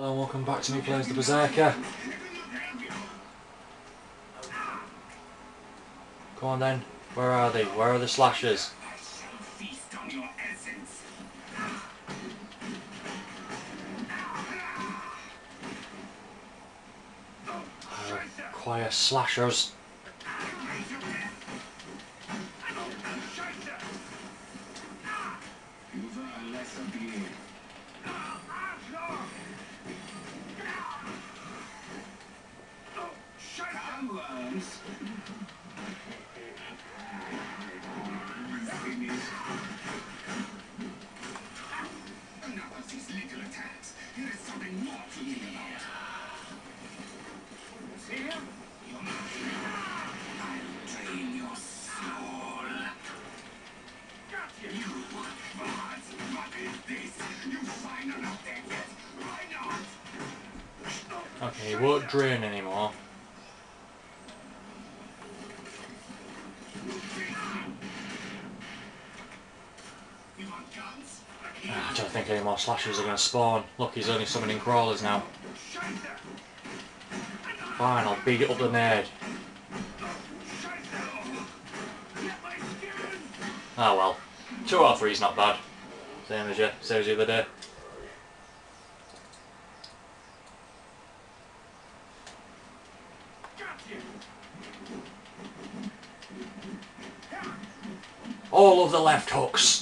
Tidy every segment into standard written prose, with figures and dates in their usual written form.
Hello and welcome back to me plays the Berserker. Come on then, where are they? Where are the slashers? Require slashers. Okay, he won't drain anymore. I don't think any more slashers are going to spawn. Look, he's only summoning crawlers now. Fine, I'll beat it up the nade. Ah well. 2 out of 3 is not bad. Same as the other day. All of the left hooks.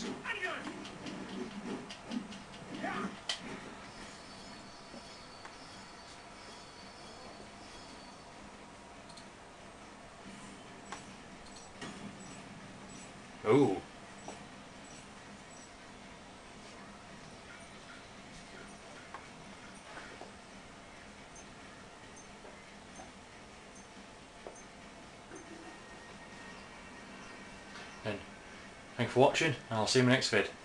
Ooh. And thanks for watching, and I'll see you in my next vid.